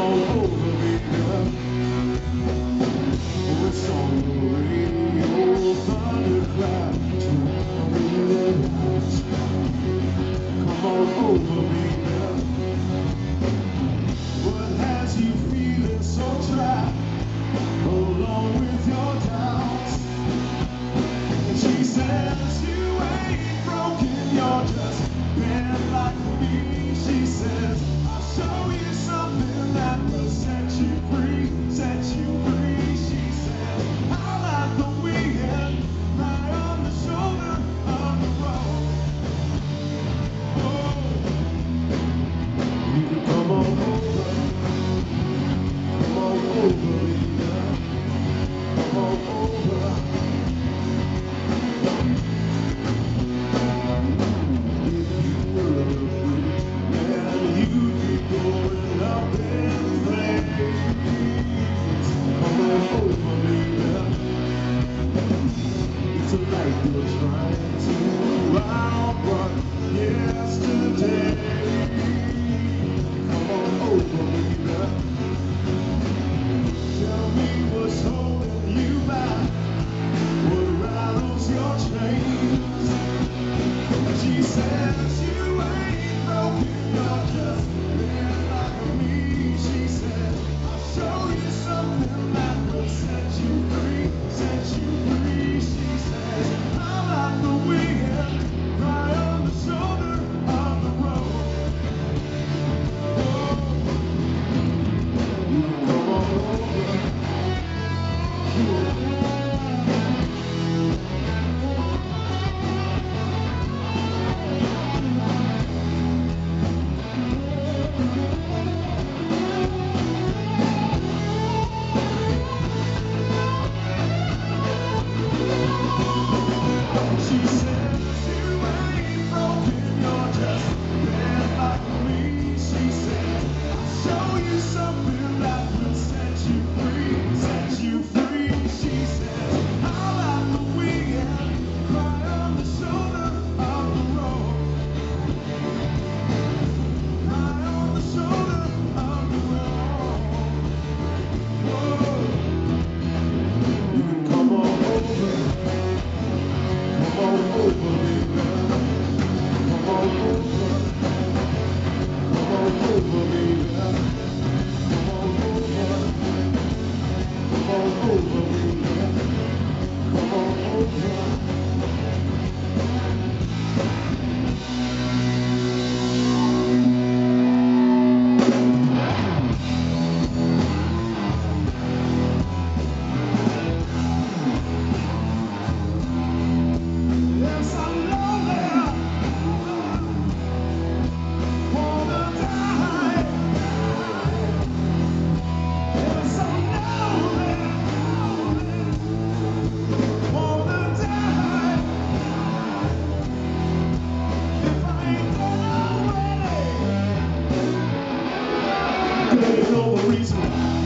on over, baby. What's on the radio? Thunderclap to realize. Come on over, baby. What has you feeling so trapped, along with your doubts? And she says you ain't broken, you're just bent like me. She says I'll show you something that will set you free, set you free. She says I'll have the weekend right on the shoulder of the road. Oh, you can come on over, yeah. Come on over. Tonight you're trying to outrun yesterday. Come on over, baby. Tell me what's holding you back, what rattles your chains. She says you ain't broken, you're just bent like me. She says I'll show you something that will set you free, set you free. She says I'm like the wind, right on the shoulder of the road. Oh, come on over. She says you ain't broken, you're just bent like me. She says I'll show you something that will set you free, set you free. She says I'll have the weekend right on the shoulder of the road, right on the shoulder of the road. Whoa. You can come on over. Come on over, baby. Come on over. Come on over, baby. Come on over. Come on over, baby. Come on over. Yes, I'm lonely. Wanna die. Yes, I'm lonely. Wanna die. If I ain't done already, there ain't no reason.